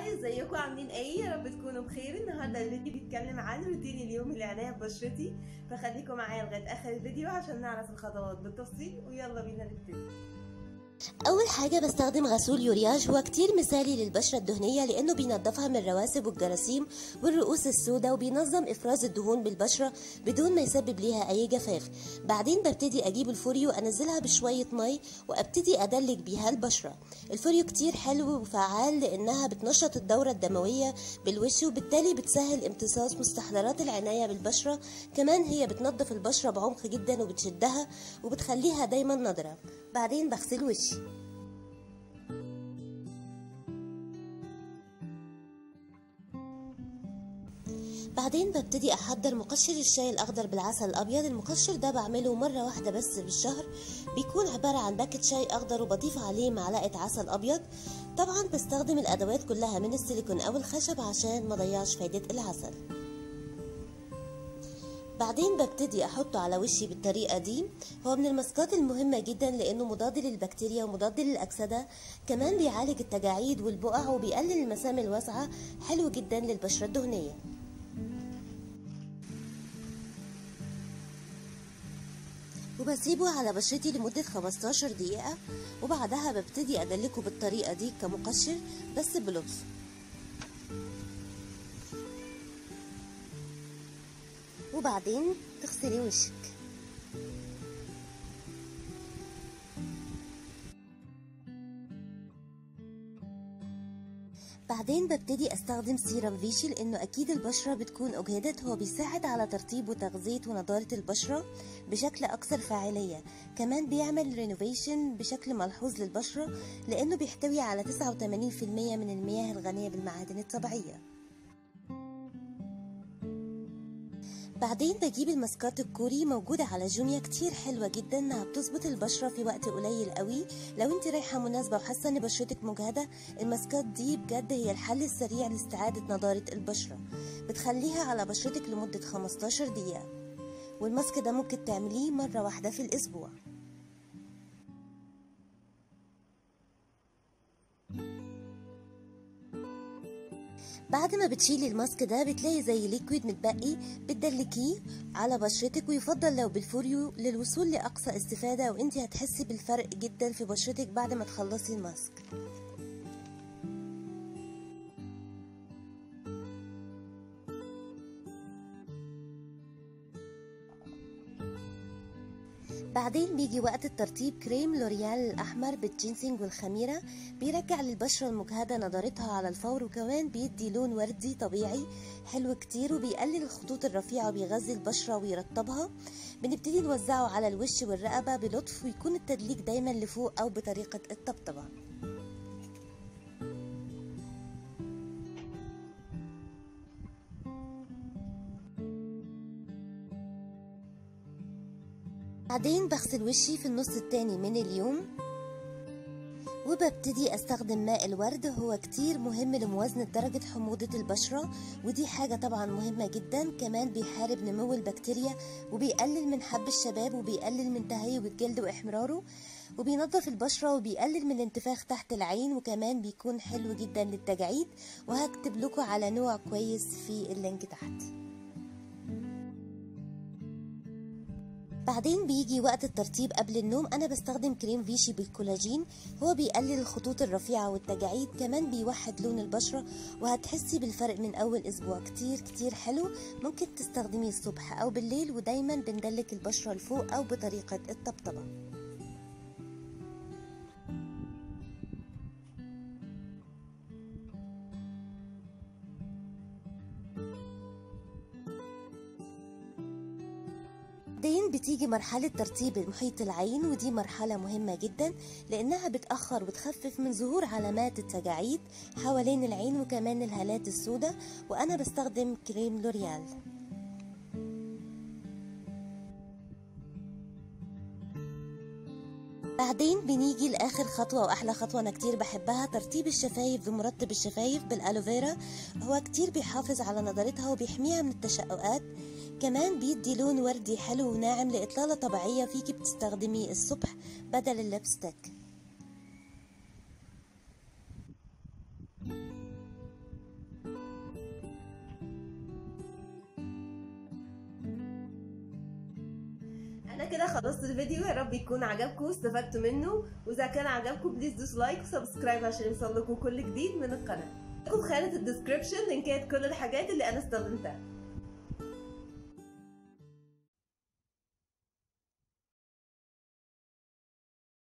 هاي ازيكم عاملين ايه؟ يا رب تكونوا بخير. النهارده الفيديو بيتكلم عن روتين اليوم العناية ببشرتي، فخليكم معايا لغايه اخر الفيديو عشان نعرف الخطوات بالتفصيل، ويلا بينا نبتدي. أول حاجة بستخدم غسول يورياج، هو كتير مثالي للبشرة الدهنية لأنه بينضفها من الرواسب والجراثيم والرؤوس السوداء، وبينظم إفراز الدهون بالبشرة بدون ما يسبب ليها أي جفاف. بعدين ببتدي أجيب الفوريو أنزلها بشوية مي وأبتدي أدلك بيها البشرة. الفوريو كتير حلو وفعال لأنها بتنشط الدورة الدموية بالوش، وبالتالي بتسهل امتصاص مستحضرات العناية بالبشرة. كمان هي بتنظف البشرة بعمق جدا وبتشدها وبتخليها دايما نضرة. بعدين بغسل وشي. بعدين ببتدي احضر مقشر الشاي الاخضر بالعسل الابيض. المقشر ده بعمله مره واحده بس بالشهر، بيكون عباره عن باكت شاي اخضر وبضيف عليه معلقه عسل ابيض. طبعا بستخدم الادوات كلها من السيليكون او الخشب عشان ما اضيعش فايده العسل. بعدين ببتدي احطه على وشي بالطريقه دي. هو من الماسكات المهمه جدا لانه مضاد للبكتيريا ومضاد للاكسده، كمان بيعالج التجاعيد والبقع وبيقلل المسام الواسعه، حلو جدا للبشره الدهنيه. وبسيبه على بشرتي لمدة 15 دقيقة، وبعدها ببتدي أدلكه بالطريقة دي كمقشر بس بلطف. وبعدين تغسلي وشك. بعدين ببتدي استخدم سيرم فيشي لانه اكيد البشرة بتكون اجهدت. هو بيساعد على ترطيب وتغذية ونضارة البشرة بشكل اكثر فاعلية. كمان بيعمل رينوفيشن بشكل ملحوظ للبشرة لانه بيحتوي على 89% من المياه الغنية بالمعادن الطبيعية. بعدين بجيب الماسكات الكوري، موجودة على جوميا، كتير حلوة جدا انها بتظبط البشرة في وقت قليل قوي. لو انت رايحة مناسبة وحاسة ان بشرتك مجهدة، الماسكات دي بجد هي الحل السريع لاستعادة نضارة البشرة. بتخليها على بشرتك لمدة 15 دقيقة، والماسك ده ممكن تعمليه مرة واحدة في الاسبوع. بعد ما بتشيلي الماسك ده بتلاقي زي ليكويد متبقي، بتدلكيه على بشرتك، ويفضل لو بالفوريو للوصول لأقصى استفادة، وانتي هتحسي بالفرق جدا في بشرتك بعد ما تخلصي الماسك. بعدين بيجي وقت الترطيب. كريم لوريال الأحمر بالجينسينج والخميرة بيرجع للبشرة المجهدة نضارتها على الفور، وكمان بيدي لون وردي طبيعي حلو كتير، وبيقلل الخطوط الرفيعة وبيغذي البشرة ويرطبها. بنبتدي نوزعه على الوش والرقبة بلطف، ويكون التدليك دايما لفوق أو بطريقة الطبطبة. بعدين بغسل وشي في النص التاني من اليوم، وببتدي استخدم ماء الورد. هو كتير مهم لموازنة درجة حموضة البشرة، ودي حاجة طبعا مهمة جدا. كمان بيحارب نمو البكتيريا، وبيقلل من حب الشباب، وبيقلل من تهيج الجلد واحمراره، وبينظف البشرة، وبيقلل من الانتفاخ تحت العين، وكمان بيكون حلو جدا للتجاعيد. وهكتب لكم على نوع كويس في اللينك تحت. بعدين بيجي وقت الترطيب قبل النوم. انا بستخدم كريم فيشي بالكولاجين، هو بيقلل الخطوط الرفيعة والتجاعيد، كمان بيوحد لون البشرة، وهتحسي بالفرق من اول اسبوع. كتير كتير حلو، ممكن تستخدميه الصبح او بالليل، ودايما بندلك البشرة لفوق او بطريقة الطبطبة. بعدين بتيجي مرحلة ترطيب محيط العين، ودي مرحلة مهمة جدا لأنها بتأخر وتخفف من ظهور علامات التجاعيد حوالين العين وكمان الهالات السوداء، وأنا بستخدم كريم لوريال. بعدين بنيجي لآخر خطوة وأحلى خطوة أنا كتير بحبها، ترطيب الشفايف بمرطب الشفايف بالألوفيرا. هو كتير بيحافظ على نضارتها وبيحميها من التشققات، كمان بيدي لون وردي حلو وناعم لإطلالة طبيعية فيكي بتستخدميه الصبح بدل اللبستيك. كده خلصت الفيديو، يا رب يكون عجبكم واستفدتوا منه، واذا كان عجبكم بليز دوس لايك وسبسكرايب عشان يوصل لكم كل جديد من القناه. لكم في خانه الديسكريبشن لينكات كل الحاجات اللي انا استخدمتها.